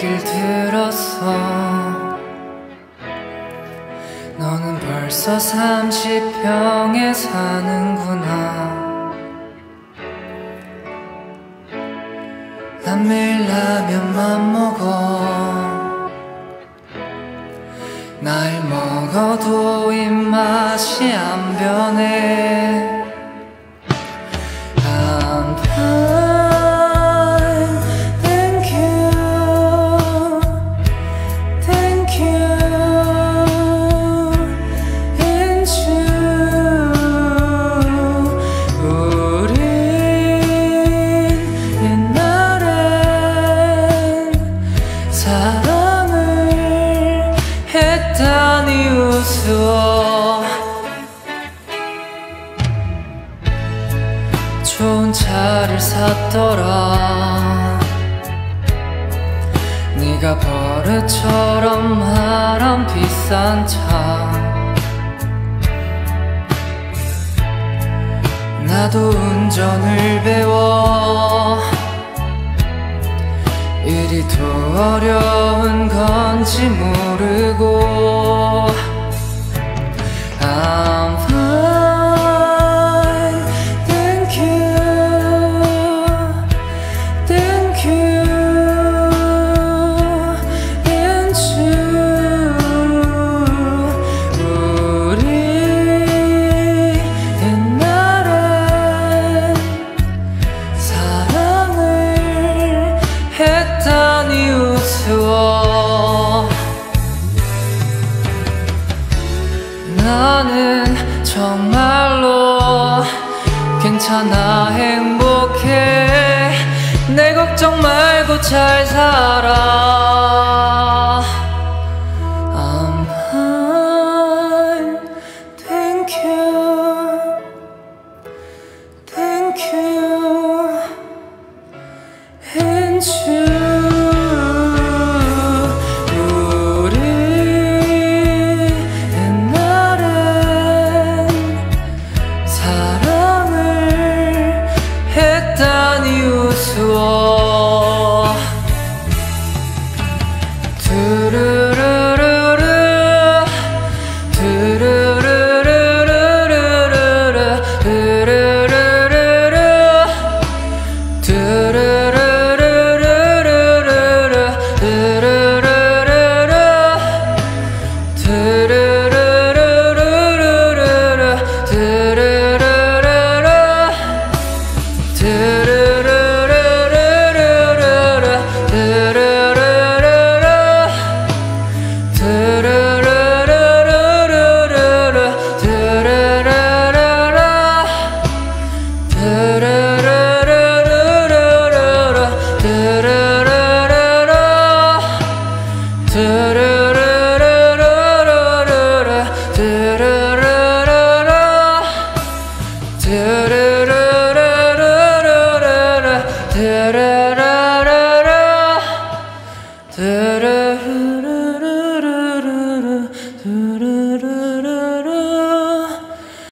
얘길 들었어. 너는 벌써 30평에 사는구나. 난 매일 라면만 먹어. 날 먹어도 입맛이 안 변해. I'm fine, thank you, thank you. It's you. 우린 옛날엔 사랑을 했다니 우스워. 좋은 차를 샀더라. 네가 버릇처럼 말한 비싼 차. 나도 운전을 배워. 이리 더 어려운 건지 모르고. I'm fine, thank you, thank you. It's you. 우리 옛날엔 사랑을 했다니 우스워. 나는 정말로 괜찮아, 행복해. 내 걱정 말고 잘 살아.